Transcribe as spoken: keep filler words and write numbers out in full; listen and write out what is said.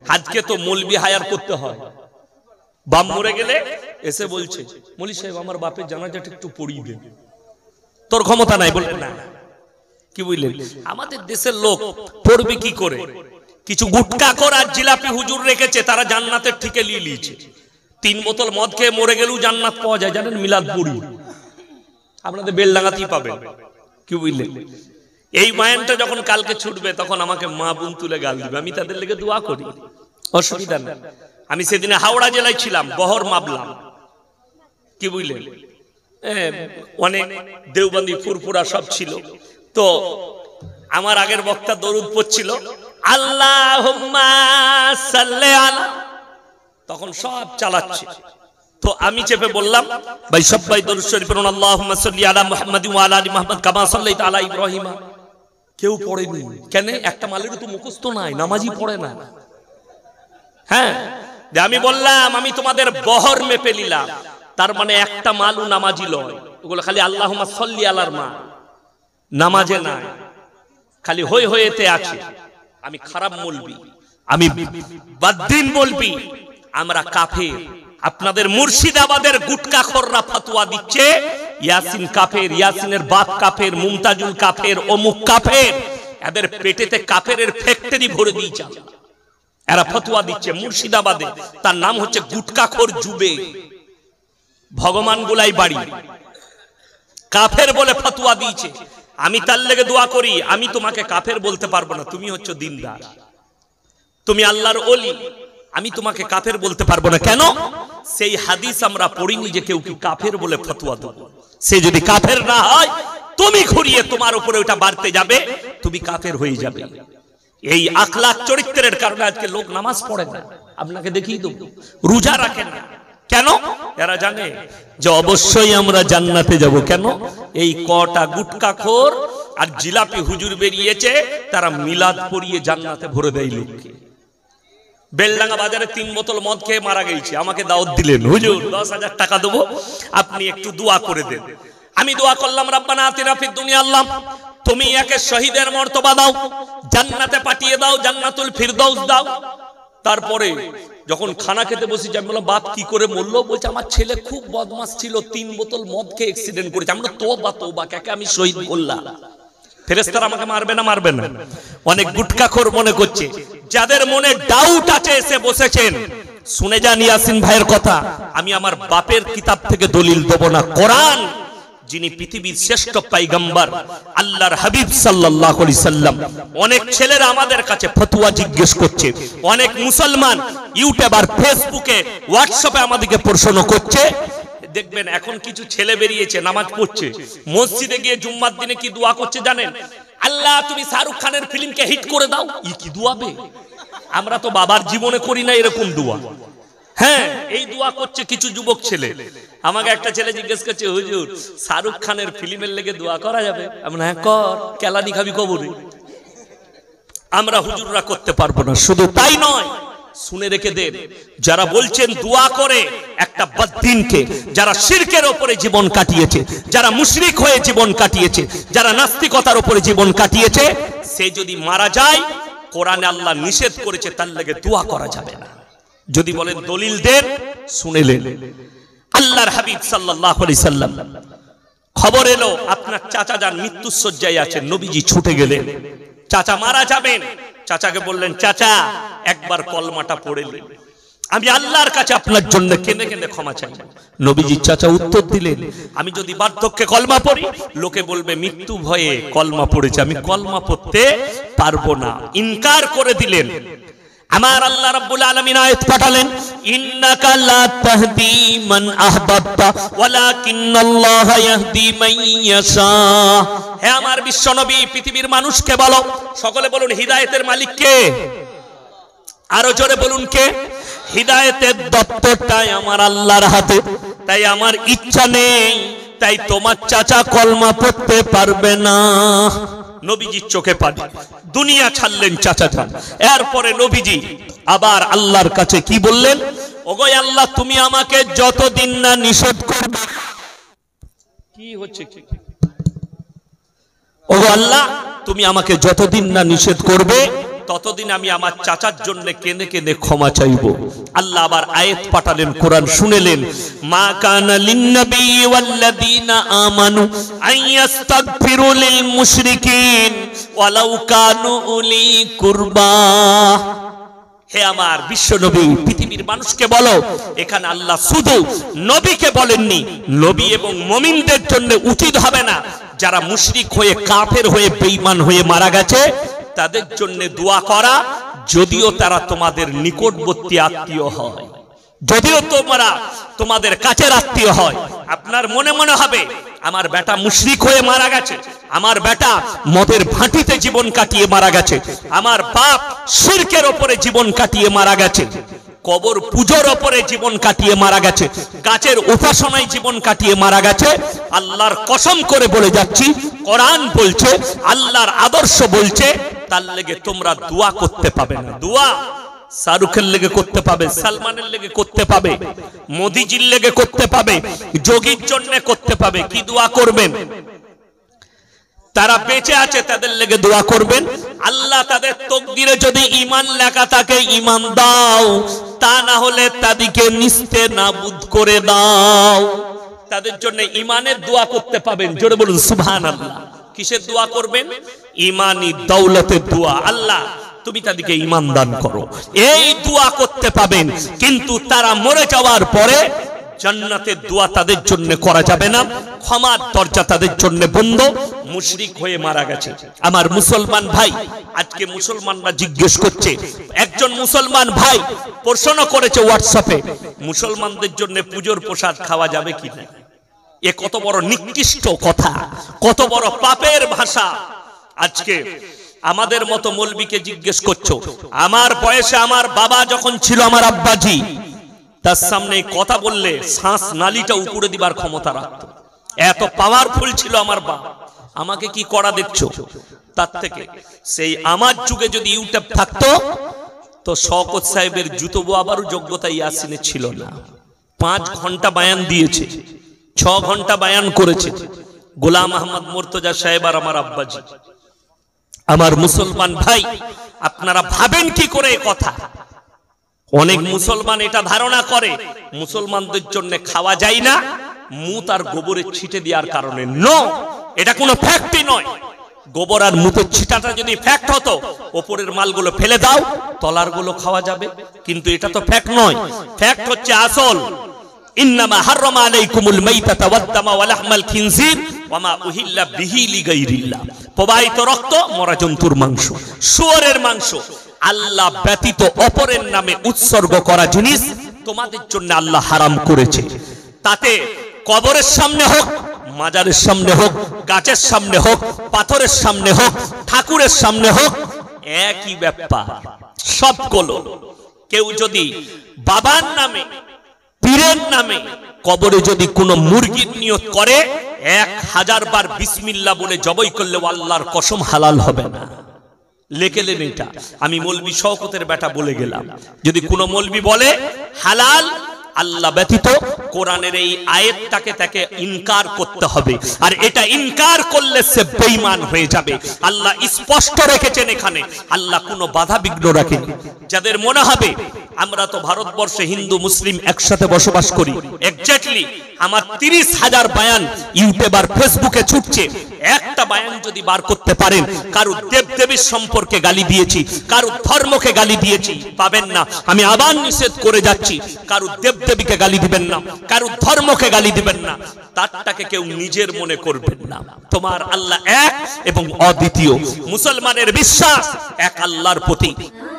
আজকে তো মৌলবি হায়ার করতে হয়। বাপ মরে গেলে এসে বলছে, মৌলবি সাহেব আমার বাপের জানাজাটা একটু পড়িয়ে দেন। তোর ক্ষমতা নাই বলবে না। কি বুঝলেন? আমাদের দেশের লোক পড়বে কি করে? কিছু গুটকা কর আর জিলাপি হুজুর রেখেছে, তারা জান্নাতের ঠিকে নিয়ে নিয়েছে। তিন বোতল মদ খেয়ে মরে গেলেও জান্নাত পাওয়া যায়, জানেন? মিলাদ পড়ি আপনাদের বেলডাঙ্গাতেই পাবেন। কি বুঝলেন? এই মায়ানটা যখন কালকে ছুটবে তখন আমাকে মা বোন তুলে গাল দিবে, আমি তাদের লেগে দোয়া করি, অসুবিধা নেই। আমি সেদিনে হাওড়া জেলায় ছিলাম, বহর মাবলাম। কি বুঝলেন? অনেক দেওবন্দি ফুরফুরা সব ছিল। তো আমার আগের বক্তা দরুদ পড়ছিল, আল্লাহুম্মা সাল্লি আলা, তখন সব চালাচ্ছে। তো আমি চেপে বললাম, ভাই সবাই দরুদ শরীফ পড়ুন, আল্লাহুম্মা সাল্লি আলা মুহাম্মাদি ওয়া আলা আলি মুহাম্মাদ কামা সাল্লাইতা আলা ইব্রাহিম। কেউ পড়েনি। কেন? একটা মালের তো মুখস্থ নাই, নামাজি পড়ে না। হ্যাঁ, আমি বললাম আমি তোমাদের বহর মেপে নিলাম, তার মানে একটা মালু নামাজি লয়। ওগুলো খালি আল্লাহুম্মা সাল্লি আলার মা, নামাজে নাই, খালি হই হইতে আছে। আমি খারাপ বলবি, আমি বাদ্দিন বলবি, আমরা কাফের। আপনাদের মুর্শিদাবাদের গুটকাখোররা ফতোয়া দিচ্ছে ইয়াসিন কাফের, ইয়াসিনের বাপ কাফের, মুমতাজুল কাফের, অমুক কাফের। এদের পেটেতে কাফেরের ফ্যাক্টরি ভরে দিয়েছে। এরা ফতোয়া দিচ্ছে মুর্শিদাবাদে, তার নাম হচ্ছে গুটকাখোর যুবে। ভগবান গুলাই বাড়ি কাফের বলে ফতোয়া দিয়েছে। আমি তার লেগে দোয়া করি, আমি তোমাকে কাফের বলতে পারবো না, তুমি হচ্ছে দিনদার, তুমি আল্লাহর ওলি, আমি তোমাকে কাফের বলতে পারবো না। কেন? সেই হাদিস আমরা পড়িনি যে কেউ কি কাফের বলে ফতোয়া দেবো। সে যদি কাফের না হয়, তুমি ঘুরিয়ে তোমার উপরে ওটা বাড়তে যাবে, তুমি কাফের হয়ে যাবে। এই আখলাক চরিত্রের কারণে আজকে লোক নামাজ পড়ে না। আপনাকে দেখিয়ে দেবো, রোজা রাখে না। কেন? এরা জানে যে অবশ্যই আমরা জান্নাতে যাব। কেন? এই কটা গুটকাখোর আর জিলাপি হুজুর বেরিয়েছে, তারা মিলাদ পড়িয়ে জান্নাতে ভরে দেয় লোককে। বেলডাঙ্গা বাজারে তিন বোতল মদ খেয়ে মারা গেছে, আমাকে দাওয়াত দিলেন, হুজুর দশ হাজার টাকা দেবো, আপনি একটু দোয়া করে দেন। আমি দোয়া করলাম, রব্বানা আতিনা ফিদ দুনিয়া, আল্লাহ তুমি একে শহীদের মর্তবা দাও, জান্নাতে পাঠিয়ে দাও, জান্নাতুল ফিরদাউস দাও। তারপরে যখন খানা খেতে বসেছি, আমি বললাম বাপ কি করে মরলো? বলছে আমার ছেলে খুব বদমাস ছিল, তিন বোতল মদ খেয়ে অ্যাক্সিডেন্ট করেছে। আমরা তোবা তোবা, কাকে আমি শহীদ করলাম? ফেরেশতারা আমাকে মারবে না? মারবে না। অনেক গুটকাখোর মনে করছে, যাদের মনে ডাউট আছে এসে বসেছেন, শুনে যান ইয়াসিন ভাইয়ের কথা। আমি আমার বাপের কিতাব থেকে দলিল দেব না, কোরআন, যিনি পৃথিবীর শ্রেষ্ঠ পয়গম্বর আল্লাহর হাবিব সাল্লাল্লাহু আলাইহি সাল্লাম। অনেক ছেলেরা আমাদের কাছে ফতোয়া জিজ্ঞেস করছে, অনেক মুসলমান ইউটিউবার, ফেসবুকে, হোয়াটসঅ্যাপে আমাদেরকে প্রশ্ন করছে। দেখবেন এখন কিছু ছেলে বেরিয়েছে, নামাজ পড়ছে, মসজিদে গিয়ে জুম্মার দিনে কি দোয়া করছে জানেন? আল্লাহ তুমি শাহরুখ খানের ফিল্মকে হিট করে দাও। ই কি দোয়াবে? আমরা তো বাবার জীবনে করি না এরকম দোয়া। হ্যাঁ, এই দোয়া করছে কিছু যুবক ছেলে। আমাকে একটা ছেলে জিজ্ঞেস করছে, হুজুর শাহরুখ খানের ফিল্মের লেগে দোয়া করা যাবে? আমি হ্যাঁ কর, কেলানি খাবি কবরে। আমরা হুজুররা করতে পারবো না। শুধু তাই নয়, শুনে রেখে দেন, যারা বলছেন দোয়া করে একটা বদ্দিনকে, যারা শিরকের উপরে জীবন কাটিয়েছে, যারা মুশরিক হয়ে জীবন কাটিয়েছে, যারা নাস্তিকতার উপরে জীবন কাটিয়েছে, সে যদি মারা যায়, কোরআনে আল্লাহ নিষেধ করেছে তার লেগে দোয়া করা যাবে না। যদি বলেন দলিল দেন, শুনেলেন। আল্লাহর হাবিব সাল্লাল্লাহু আলাইহি সাল্লাম খবর এলো আপনার চাচা যান মৃত্যুর শয্যায় আছেন, নবীজি ছুটে গেলেন, চাচা মারা যাবেন। চাচাকে বললেন, চাচা একবার কলমাটা পড়লেন, আমি আল্লাহর কাছে আপনার জন্য কেঁদে কেঁদে ক্ষমা চাই। নবীজি চাচা উত্তর দিলেন, আমি যদি বার্ধক্যে কলমা পড়ি, লোকে বলবে মৃত্যু ভয়ে কলমা পড়েছে, আমি কলমা পড়তে পারবো না। ইনকার করে দিলেন। আমার আল্লাহ রাব্বুল আলামিন আয়াত পাঠালেন, ইন্নাকা লা তাহদি মান আহবাবতা ওয়ালাকিন্নাল্লাহা ইয়াহদি মান ইয়াশা। হে আমার বিশ্বনবী, পৃথিবীর মানুষকে বলো, সকলে বলুন হিদায়াতের মালিক কে? আরো জোরে বলুন কে? হিদায়াতের দপ্তরটাই আমার আল্লাহর হাতে। তাই আমার ইচ্ছা নেই, তাই তোমার চাচা কলমা পড়তে পারবে না। নবীজির চোখে পানি, দুনিয়া ছাড়লেন চাচা যান। এরপরে নবীজি আবার আল্লাহর কাছে কি বললেন? ওগো আল্লাহ, তুমি আমাকে যতদিন না নিষেধ করবে। কি হচ্ছে? ওগো আল্লাহ, তুমি আমাকে যতদিন না নিষেধ করবে ততদিন আমি আমার চাচার জন্য কেঁদে কেঁদে ক্ষমা চাইব। আল্লাহ আবার আয়াত পাঠালেন, কোরআন শুনেলেন, মা কানা লিন-নবী ওয়াল্লাযীনা আমানু আইয়াস্তাগফিরু লিল মুশরিকিন ওয়ালাউ কানু উলি কুরবা। হে আমার বিশ্ব নবী, পৃথিবীর মানুষকে বলো, এখানে আল্লাহ শুধু নবীকে বলেননি, নবী এবং মুমিনদের জন্য উচিত হবে না যারা মুশরিক হয়ে কাফের হয়ে বেঈমান হয়ে মারা গেছে তাদের জন্য দোয়া করা, যদিও তারা তোমাদের নিকটবর্তী আত্মীয় হয়, যদিও তোমরা তোমাদের কাছের আত্মীয় হয়। আপনার মনে মনে হবে আমার বেটা মুশরিক হয়ে মারা গেছে, আমার বেটা মদের ভাটিতে জীবন কাটিয়ে মারা গেছে, আমার বাপ শিরকের ওপরে জীবন কাটিয়ে মারা গেছে, কবর পূজোর ওপরে জীবন কাটিয়ে মারা গেছে, গাছের উপাসনায় জীবন কাটিয়ে মারা গেছে। আল্লাহর কসম করে বলে যাচ্ছি, কোরআন বলছে, আল্লাহর আদর্শ বলছে, তার লেগে তোমরা দোয়া করতে পাবে না। দোয়া শাহরুখের লেগে করতে পাবে, সালমানের লেগে করতে পাবে, মোদিজির লেগে করতে পাবে, যোগীর জন্য করতে পাবে। কি দোয়া করবেন? তারা বেঁচে আছে তাদের লেগে দোয়া করবেন। আল্লাহ তাদের তকদিরে যদি ঈমান লেখা থাকে ঈমান দাও, তা না হলে তাদেরকে নিস্তে নাবুদ করে দাও। তাদের জন্য ঈমানের দোয়া করতে পাবেন। জোরে বলুন সুবহানাল্লাহ। কিসের দোয়া করবেন? ঈমানি দৌলতের দোয়া। আল্লাহ তুমি তাদেরকে ঈমান দান করো, এই দোয়া করতে পাবেন। কিন্তু তারা মরে যাওয়ার পরে জান্নাতের দোয়া তাদের জন্য করা যাবে না, ক্ষমার দরজা তাদের জন্য বন্ধ। মুশরিক হয়ে মারা গেছে আমার মুসলমান ভাই। আজকে মুসলমানরা জিজ্ঞেস করছে, একজন মুসলমান ভাই প্রশ্ন করেছে হোয়াটসঅ্যাপে, মুসলমানদের জন্য পুজোর প্রসাদ খাওয়া যাবে কি না? এ কত বড় নিকৃষ্ট কথা, কত বড় পাপের ভাষা। আজকে আমাদের মতো মৌলবীকে জিজ্ঞেস করছো, আমার বয়সে আমার বাবা যখন ছিল, আমার আব্বাজি, তার সামনে কথা বললে শ্বাস নালীটা উপরে দিবার ক্ষমতা রাখতো, এত পাওয়ারফুল ছিল আমার বাবা। আমাকে কি করা দেখছো? তার থেকে সেই আমার যুগে যদি ইউটিউব থাকতো তো শওকত সাহেবের জুতো বোয়াবারও যোগ্যতা ইয়াসিনে ছিল না। পাঁচ ঘন্টা বায়ান দিয়েছে, ছ ঘন্টা বায়ান করেছে গোলাম আহমদ মুর্তজা সাহেব আর আমার আব্বাজি। আমার মুসলমান ভাই, আপনারা ভাবেন কি করে এ কথা? অনেক মুসলমান এটা ধারণা করে মুসলমানদের জন্য খাওয়া যায় না মুত আর গোবরের ছিটে দেওয়ার কারণে। নো, এটা কোনো ফ্যাক্টই নয়। গোবর আর মুতের ছিটাটা যদি ফ্যাক্ট হতো, ওপরের মালগুলো ফেলে দাও, তলার গুলো খাওয়া যাবে, কিন্তু এটা তো ফ্যাক্ট নয়। ফ্যাক্ট হচ্ছে আসল, ইন্নামা হারামা আলাইকুমুল মাইতাতা ওয়াদ-দামা ওয়া লাহমাল খিনজির ওয়া মা উহিল্লা বিহি লিগাইরিল্লাহ। প্রবাহিত রক্ত, মরা জন্তুর মাংস, শুয়োরের মাংস, আল্লাহ ব্যতীত অপরের নামে উৎসর্গ করা জিনিস তোমাদের জন্য আল্লাহ হারাম করেছে। তাতে কবরের সামনে হোক, মাজারের সামনে হোক, গাছের সামনে হোক, পাথরের সামনে হোক, ঠাকুরের সামনে হোক, একই ব্যাপার সবগুলো। কেউ যদি বাবার নামে, পীরের নামে কবরে যদি কোনো মুরগির নিয়ত করে, এক হাজার বার বিসমিল্লাহ বলে জবাই করলে আল্লাহর কসম হালাল হবে না। লেখেলেন এটা, আমি মৌলবি শওকতের বেটা বলে গেলাম। যদি কোনো মৌলবি বলে হালাল, আল্লাহ ব্যতীত কোরআনের এই আয়াতটাকে তাকে ইনকার করতে হবে, আর এটা ইনকার করলে সে বেঈমান হয়ে যাবে। আল্লাহ স্পষ্ট রেখেছেন এখানে, আল্লাহ কোনো বাধা বিঘ্ন রাখেনি। যাদের মনে হবে আমরা তো ভারতবর্ষে হিন্দু মুসলিম একসাথে বসবাস করি, এক্স্যাক্টলি আমার তিরিশ হাজার বায়ান ইউটিউব আর ফেসবুকে ছুটছে, একটা বায়ান যদি বার করতে পারেন কারো দেবদেবীর সম্পর্কে গালি দিয়েছি, কারো ধর্মকে গালি দিয়েছি, পাবেন না। আমি আবার নিষেধ করে যাচ্ছি, কারো দেবদেবীকে গালি দিবেন না, কারো ধর্মকে গালি দিবেন না, তারটাকে কেউ নিজের মনে করবেন না। তোমার আল্লাহ এক এবং অদ্বিতীয়। মুসলমানের বিশ্বাস এক আল্লাহর প্রতি।